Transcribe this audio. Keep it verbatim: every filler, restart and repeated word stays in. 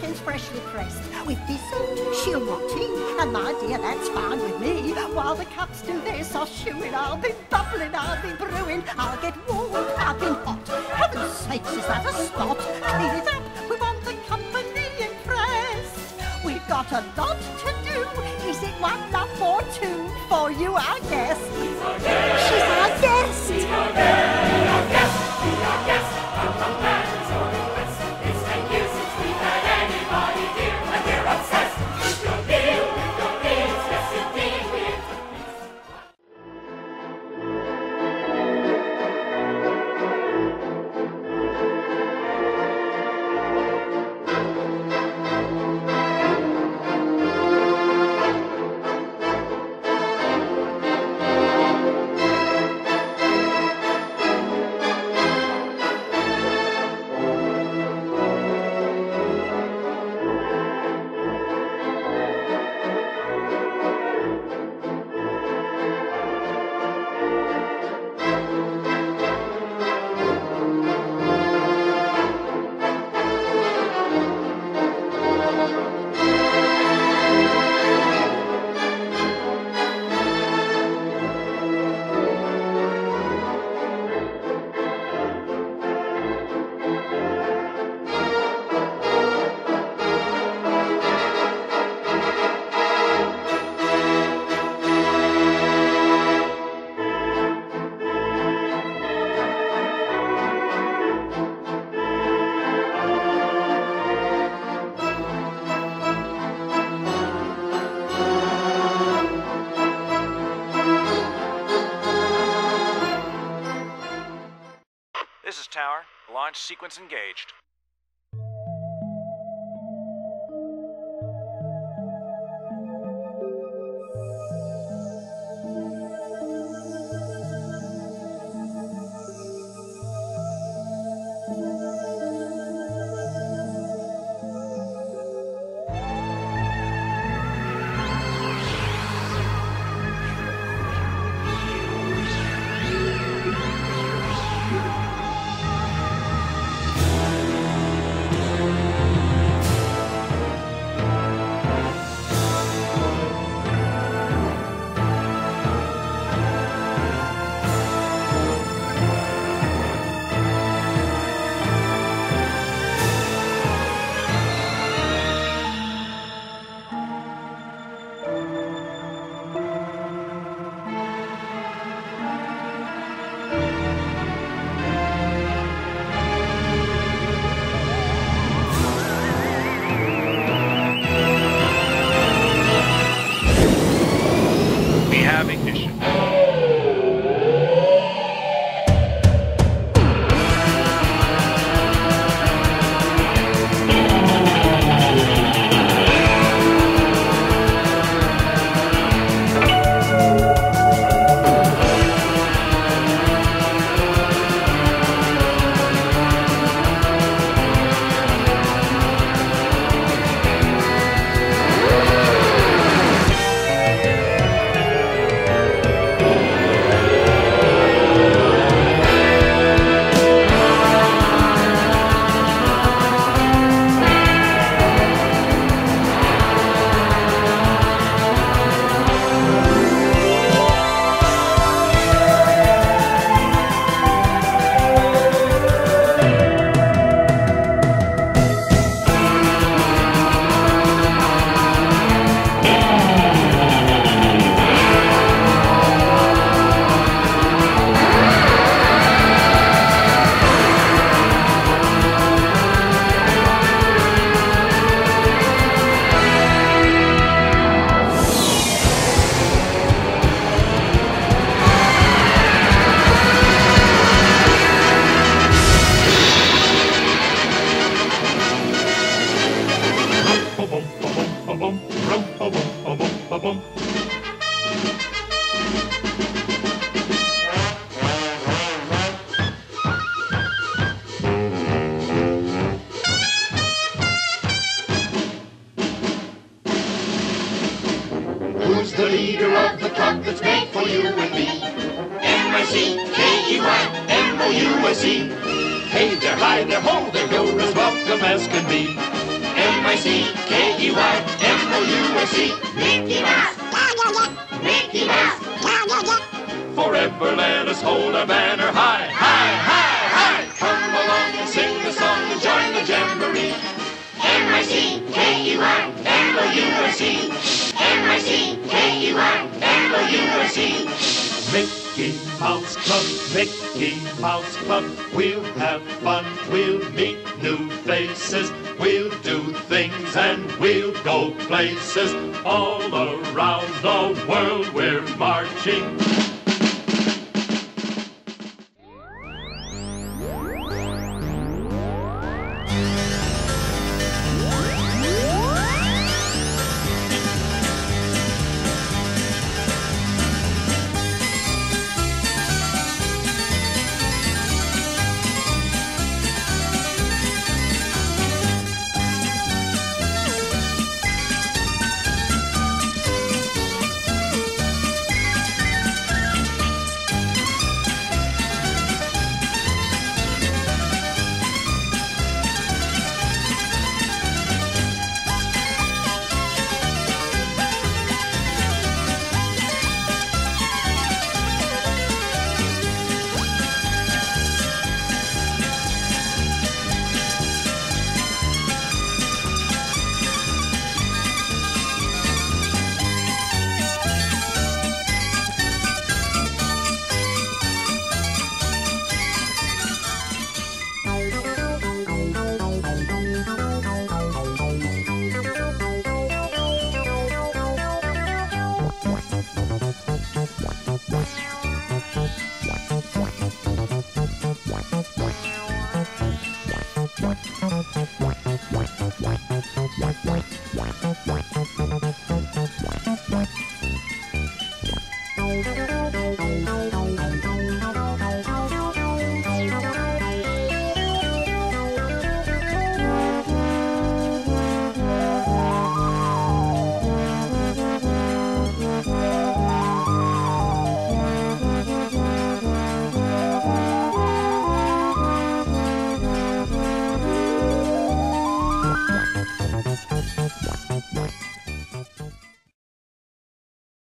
pumpkins freshly pressed, with dessert, she'll want tea, and my dear, that's fine with me. While the cups do their sauce shoeing, I'll be bubbling, I'll be brewing, I'll get warm, I'll be hot. Heaven's sakes, is that a spot? Clean it up, we want the company impressed. We've got a lot to do. Is it one lump or two? For you, our guest. She's our guest. She's our guest. Be our guest. Be our guest. From the lands or the west. It's ten years since we've had anybody here, and we're obsessed with your meal, with your meals. Yes, indeed, we're This is Tower. Launch sequence engaged. the leader of the club that's made for you and me. M I C K E Y M O U S E. Hey there, hi there, ho there, you're as welcome as can be. M I C C K E Y M O U S E. Mickey Mouse. Mickey Mouse. Forever let us hold our banner high, high, high, high. Come along and sing the song and join the jamboree. M I C K E Y M O U S E. M I C K E Y M O U S E. Mickey Mouse Club, Mickey Mouse Club. We'll have fun, we'll meet new faces. We'll do things and we'll go places. All around the world we're marching.